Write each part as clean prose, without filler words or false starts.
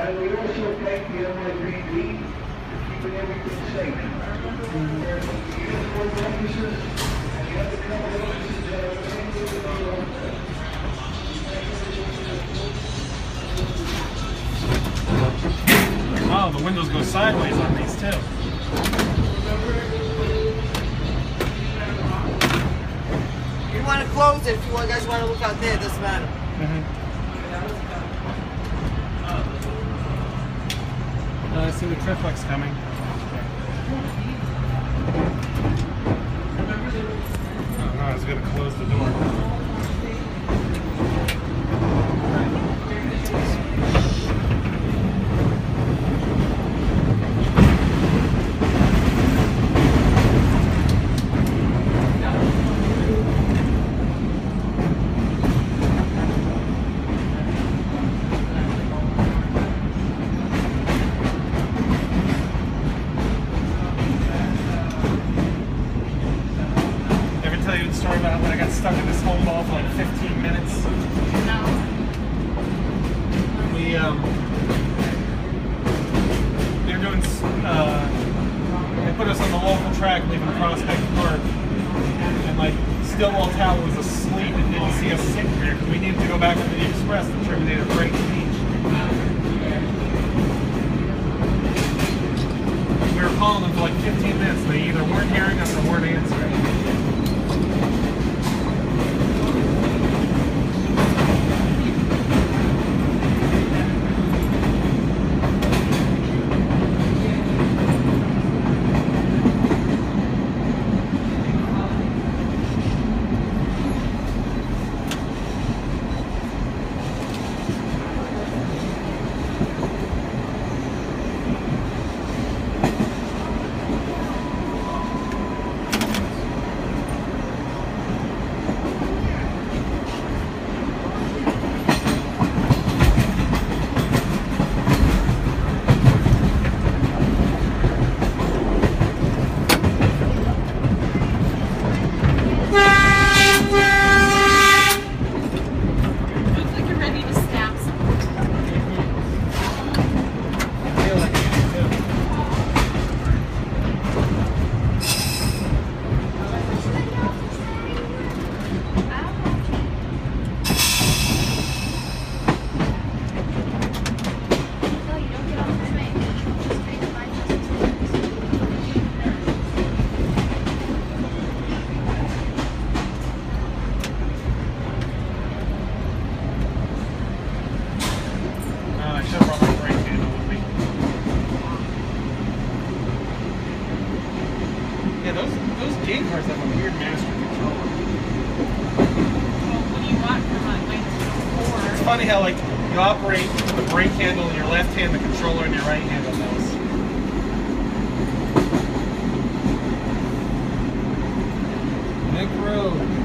And we also thank the NYPD for keeping everything safe. The uniformed officers and the undercover officers that are attending to the Oh, the windows go sideways on these too. You want to close it if you guys want to look out there, it doesn't matter. I see the triplex coming. Oh no, I was going to close the door. Story about when I got stuck in this home ball for like 15 minutes. No. They're doing, they put us on the local track leaving Prospect Park, and like Stillwell Tower was asleep and didn't see us sitting there because we needed to go back to the Express to terminate a break speech. We were calling them for like 15 minutes. They either weren't hearing us or weren't answering. Yeah, those game cars have a weird master control. What do you want from a 1904? It's funny how like you operate the brake handle in your left hand, the controller in your right hand on those. Nick Road.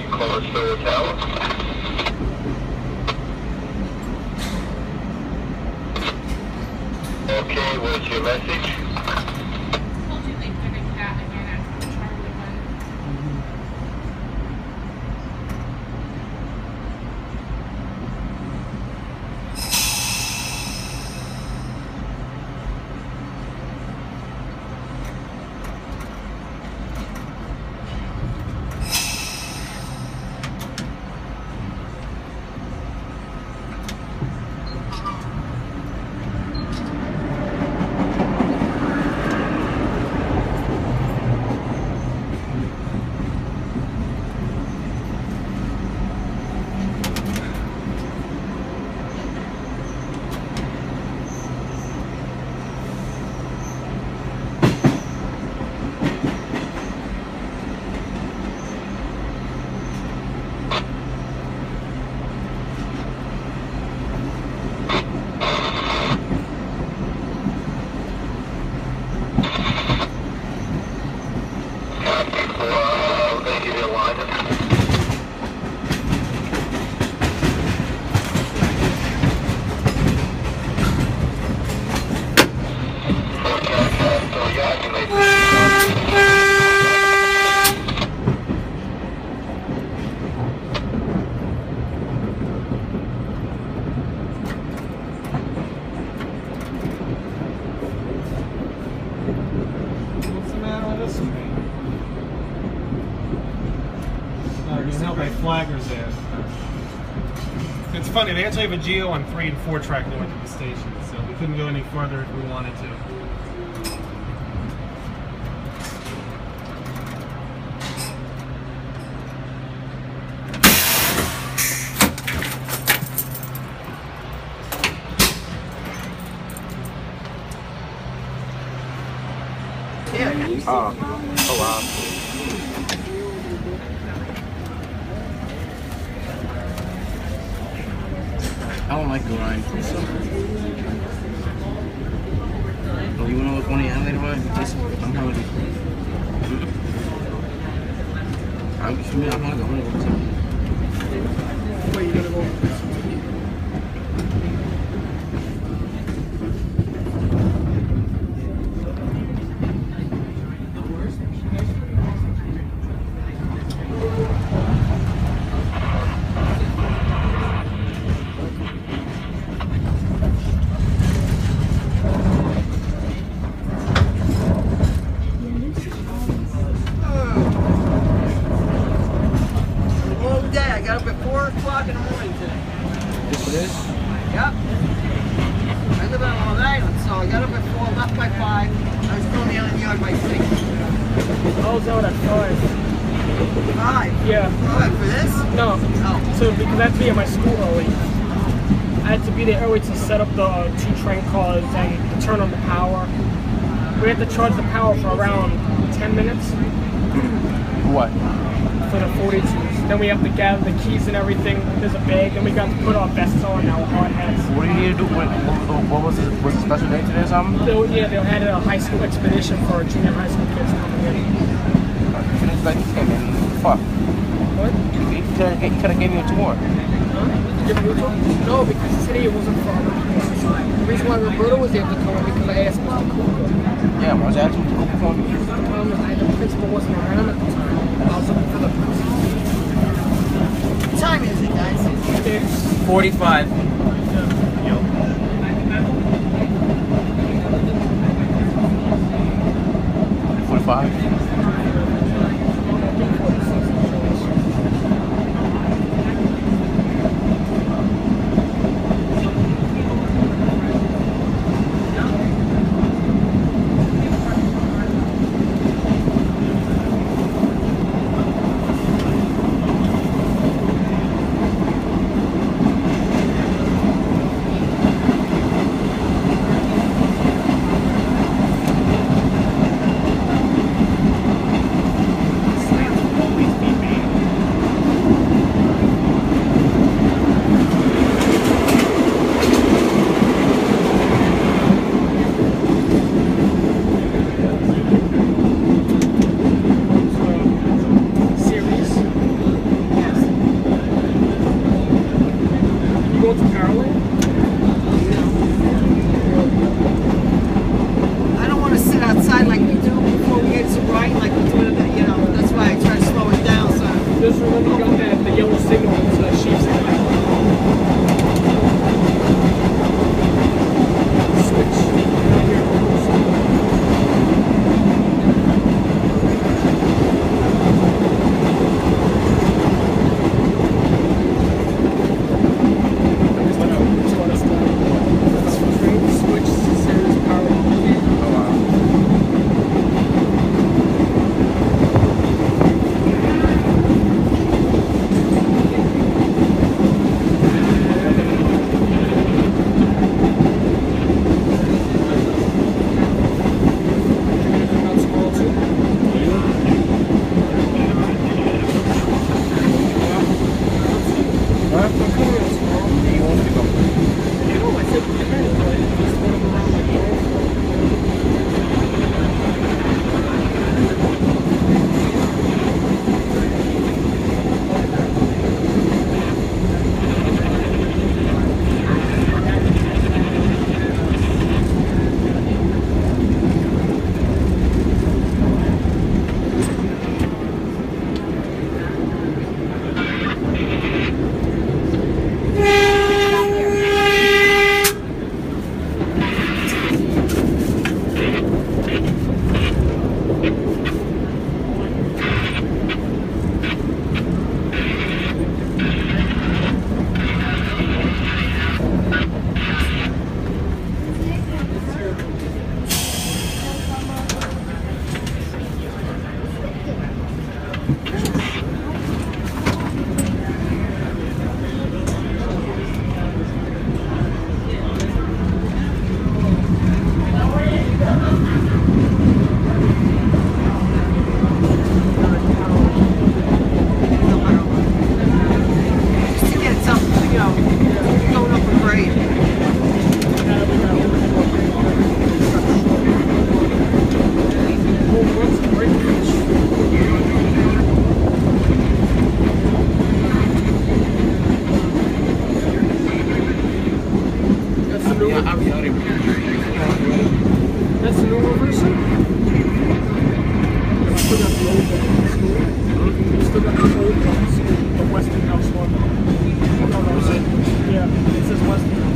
close to the tower. Okay, what's your message? Told you they took a cat again after the Charlie one. What's the matter with this one? Oh, there's no by flaggers there. It's funny, they actually have a Geo on 3 and 4 track north of the station, so we couldn't go any further if we wanted to. Oh wow. I don't like grind. Oh, you wanna look one of the elevator way? I'm hungry. I'm gonna go. Where you gonna go? Long day. I got up at 4 o'clock in the morning today. Just for this? Yep. I live on Long Island, so I got up at 4, left by 5. I was still in the Alien Yard by 6. I was out at 5. 5? Yeah. What, for this? No. Oh. So because I had to be at my school early. I had to be there early to set up the 2 train cars and to turn on the power. We had to charge the power for around 10 minutes What? for the 42s. Then we have to gather the keys and everything. There's a bag, and we got to put our vests on, our hard hats. What do you need to do? What was it? Was it a special day today or something? They had a high school expedition for junior high school kids coming in. It's like this came in. Fuck. What? You could have gave me a tour. No, because today it wasn't for other people. The reason why Roberto was able to come in because I asked Mr. Cooper. Yeah, I was asking to go before me. The problem is the principal wasn't around at the time. I was looking for the principal. What time is it, guys? It's 45. go to parallel? I don't want to sit outside like we do before we get to right, like we do it, you know. That's why I try to slow it down. So Just remember you got the yellow signal to sheepshead. Switch. Right here. Switch series power. just to get something, you know, going up a grade. That's the new one. I'll be out here. That's the new reverser. Still got the old one. Still got the old one. The Westinghouse one. Yeah, it says Westinghouse.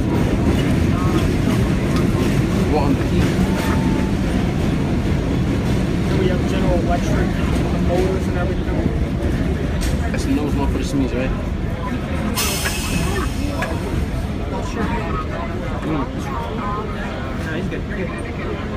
What on the key? And we have General Electric, the motors and everything. That's the nose one for the Smiths, right? Nah, he's good. You're good.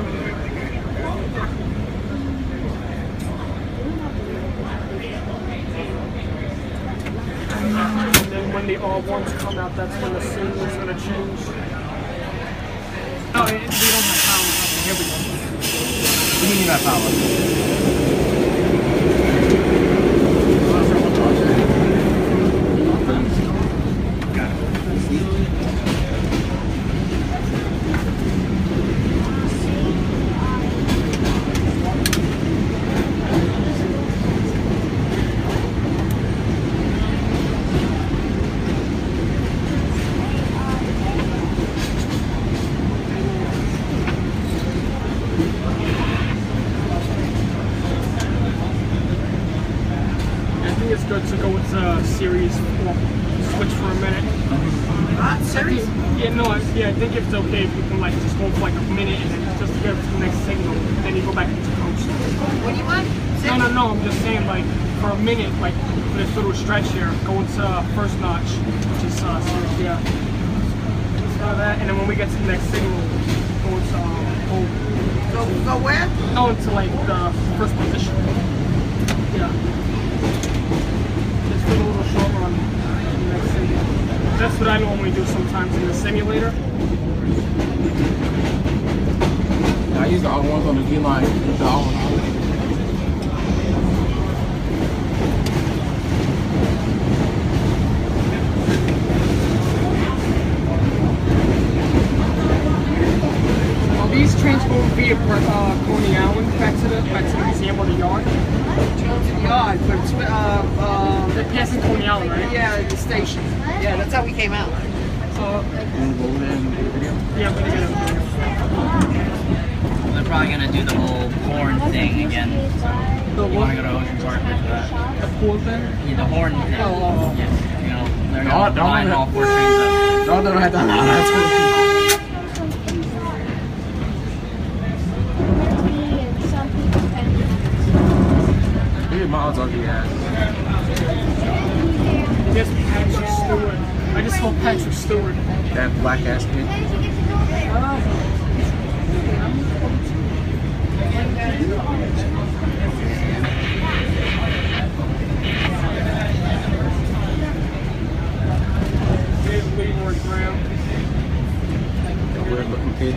And then when the R1s come out, that's when the single's gonna change. Oh, they don't have power. Here we go. What do you mean that power? I think it's good to go with Series 4. Switch for a minute. Series? Yeah, no, I think if it's okay if you can like just go for like a minute and then just to get to the next signal, then you go back into coach. What do you want? No, I'm just saying like for a minute, like for this little stretch here, go into first notch, which is Series, yeah. So that, and then when we get to the next signal, go into Go where? go into like the first position. Yeah. Just for a little short run in the next signal. That's what I normally do sometimes in the simulator. I use the R1s on the D line. The R1. These trains won't be at Coney Island, back to the museum or the yard. To the yard, but it's, They're passing Coney Island, right? yeah, the station. Yeah, that's how we came out. So wanna go over there and make a video? Yeah, I'm gonna get him. They're probably gonna do the whole horn thing again. The You wanna go to Ocean Park with that? The pool thing? Yeah, the horn. Oh. Yes, you know, they're No, gonna don't line let- all 4 trains up. No, they don't have to. No, that's what look at Miles ugly ass. Yes, Patrick Stewart. I just saw Patrick Stewart. That black ass kid. There's Leroy Graham. That weird looking kid.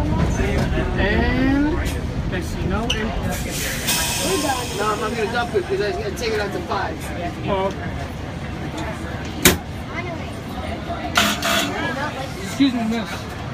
And Casino and No, I'm not gonna dump it because I was gonna take it out to 5. oh, excuse me, miss.